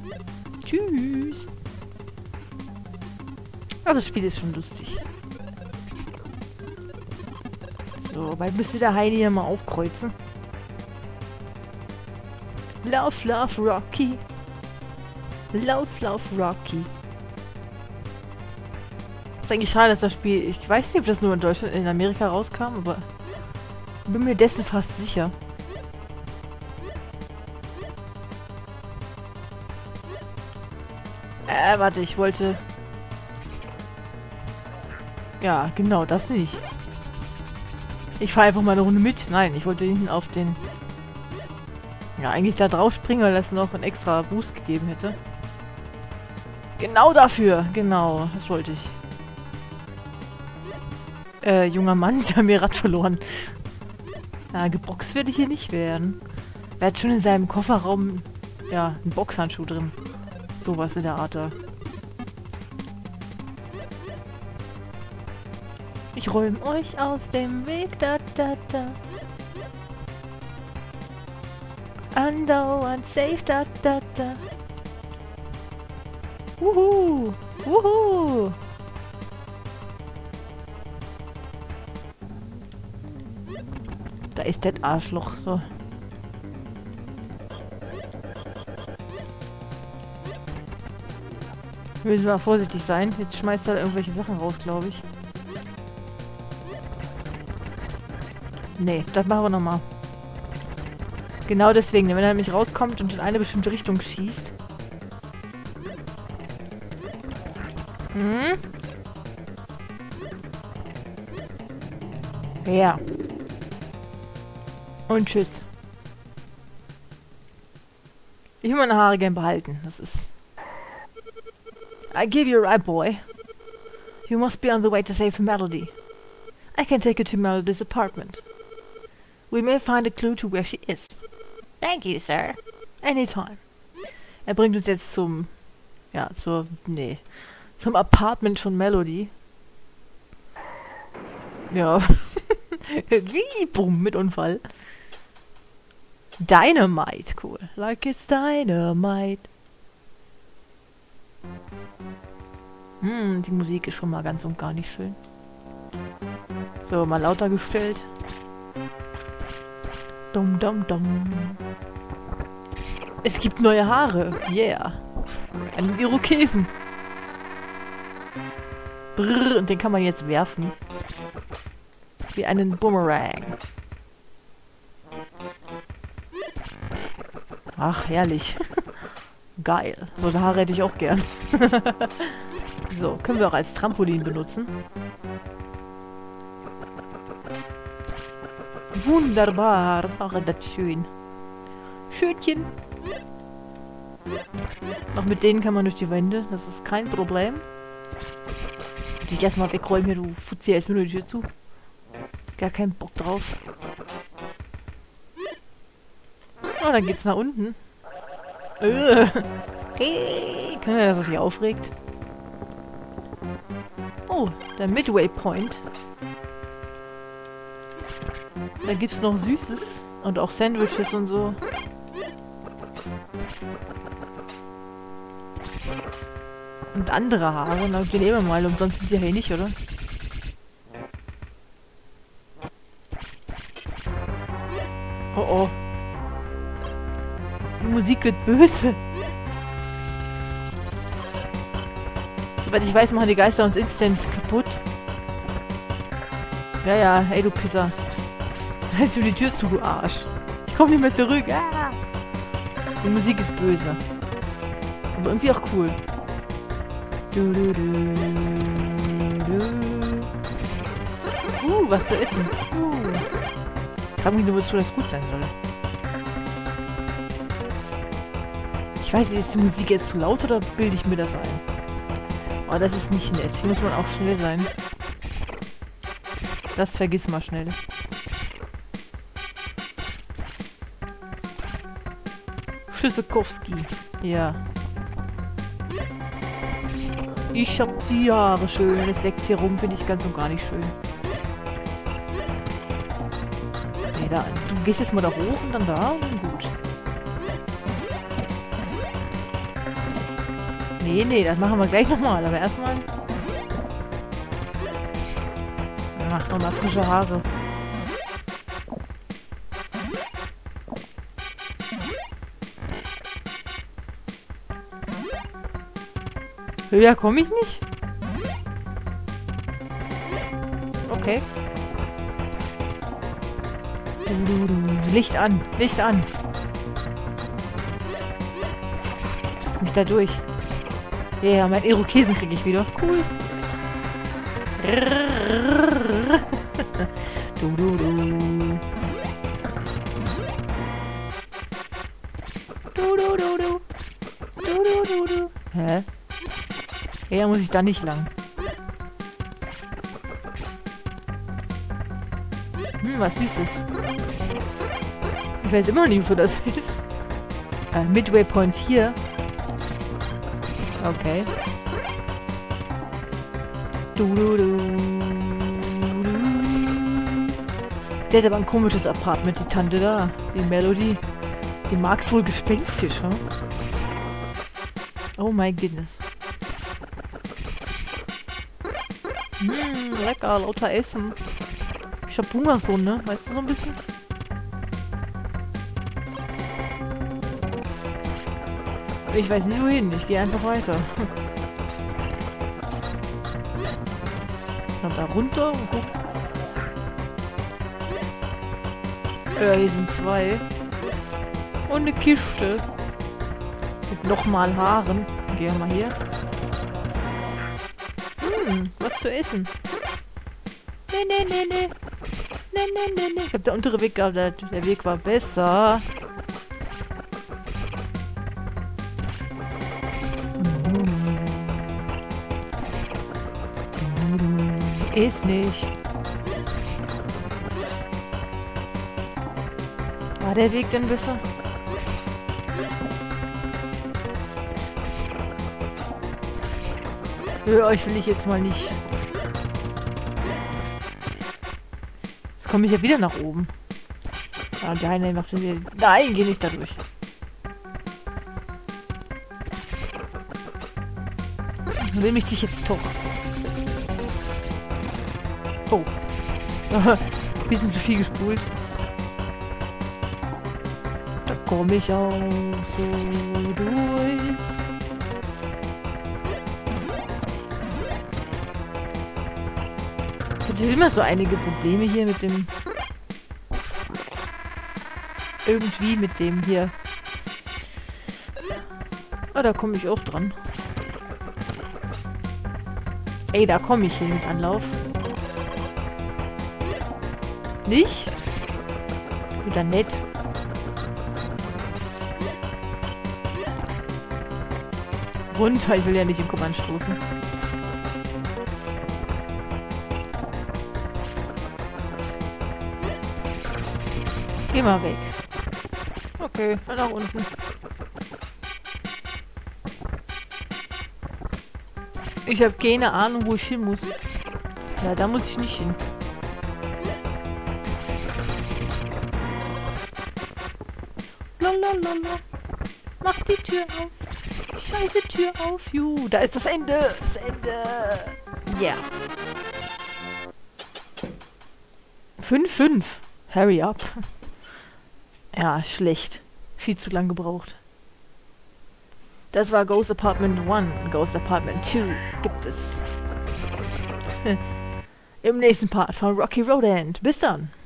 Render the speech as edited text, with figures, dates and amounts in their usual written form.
Tschüss. Also das Spiel ist schon lustig. So, bald müsste der Heini ja mal aufkreuzen. Lauf, lauf, Rocky. Lauf, lauf, Rocky. Ist eigentlich schade, dass das Spiel... Ich weiß nicht, ob das nur in Deutschland, in Amerika rauskam, aber... bin mir dessen fast sicher. Warte, ich wollte... Ja, genau, das nicht. Ich fahre einfach mal eine Runde mit. Nein, ich wollte hinten auf den... Ja, eigentlich da drauf springen, weil das noch einen extra Boost gegeben hätte. Genau dafür. Genau, das wollte ich. Junger Mann, sie haben ihr Rad verloren. Ja, geboxt werde ich hier nicht werden. Er hat schon in seinem Kofferraum, ja, einen Boxhandschuh drin. Sowas in der Art da. Ich räume euch aus dem Weg, da, da, da. Andauernd safe, da, da, da. Wuhu, wuhu. Da ist das Arschloch, so. Müssen wir vorsichtig sein. Jetzt schmeißt er irgendwelche Sachen raus, glaube ich. Nee, das machen wir nochmal. Genau deswegen, wenn er nämlich rauskommt und in eine bestimmte Richtung schießt. Hm? Ja. Und tschüss. Ich will meine Haare gern behalten. Das ist... I give you a ride, boy. You must be on the way to save Melody. I can take you to Melody's apartment. We may find a clue to where she is. Thank you, sir. Anytime. Er bringt uns jetzt zum... Ja, zum Apartment von Melody. Ja. Wie? Bumm, mit Unfall. Dynamite, cool. Like it's Dynamite. Die Musik ist schon mal ganz und gar nicht schön. So, mal lauter gestellt. Dum, dum, dum. Es gibt neue Haare. Yeah. Einen Irokesen. Brrr, und den kann man jetzt werfen. Wie einen Boomerang. Ach, herrlich. Geil. So eine Haare hätte ich auch gern. So, können wir auch als Trampolin benutzen. Wunderbar. Ach, das ist schön. Schönchen. Noch mit denen kann man durch die Wände. Das ist kein Problem. Ich erstmal wegräumen hier, du Fuzzi, ist mir nur die Tür zu. Gar keinen Bock drauf. Oh, dann geht's nach unten. Hey, kann er, dass er sich aufregt? Oh, der Midway Point. Da gibt's noch Süßes und auch Sandwiches und so. Und andere Haare, na, die nehmen wir mal, umsonst sind die ja nicht, oder? Oh oh. Die Musik wird böse. Soweit ich weiß, machen die Geister uns instant kaputt. Ja, ja, hey du Pisser. Hast du die Tür zu, du Arsch. Ich komm nicht mehr zurück. Ah! Die Musik ist böse. Aber irgendwie auch cool. Du, du, du, du. Was zu essen. Ich frage mich nur, wozu das gut sein soll. Ich weiß nicht, ist die Musik jetzt zu laut oder bilde ich mir das ein? Oh, das ist nicht nett. Hier muss man auch schnell sein. Das vergiss mal schnell. Schüssekowski. Ja. Ich hab die Haare schön. Es leckt hier rum, finde ich ganz und gar nicht schön. Nee, da, du gehst jetzt mal da hoch und dann da. Gut. Nee, das machen wir gleich nochmal. Aber erstmal... Ach, nochmal frische Haare. Höher komme ich nicht? Okay. Licht an, Licht an. Mich da durch. Ja, yeah, mein Irokesen kriege ich wieder. Cool. Hä? Ja, muss ich da nicht lang. Was Süßes. Ich weiß immer noch nicht, wo das ist. Midway Point hier. Okay. Der hat aber ein komisches Apartment, die Tante da. Die Melody. Die mag's wohl gespenstisch, hm? Oh my goodness. Lecker, lauter Essen. Ich hab Hunger so, ne? Weißt du, so ein bisschen? Ich weiß nicht wohin, ich gehe einfach weiter. Und da runter und guck. Hier sind zwei. Und eine Kiste. Mit nochmal Haaren. Gehen wir mal hier. Was zu essen. Nee. Ich hab der untere Weg gehabt, der Weg war besser. Ist nicht. War der Weg denn besser? Nö, euch will ich jetzt mal nicht. Jetzt komme ich ja wieder nach oben. Ah, der eine macht wieder. Nein, geh nicht da durch. Will mich dich jetzt doch. Oh. Bisschen zu viel gespult. Da komme ich auch so durch. Es sind immer so einige Probleme hier mit dem... Irgendwie mit dem hier. Ah, da komme ich auch dran. Ey, da komme ich hin mit Anlauf. Nicht? Wieder nett. Runter, ich will ja nicht im Kopf anstoßen. Geh mal weg. Okay, dann nach unten. Ich habe keine Ahnung, wo ich hin muss. Ja, da muss ich nicht hin. Lalalala. Mach die Tür auf. Scheiße Tür auf. Juhu, da ist das Ende. Das Ende. Ja. Yeah. 5-5. Hurry up. Ja, schlecht. Viel zu lang gebraucht. Das war Ghost Apartment 1. Ghost Apartment 2 gibt es. Im nächsten Part von Rocky Road End. Bis dann.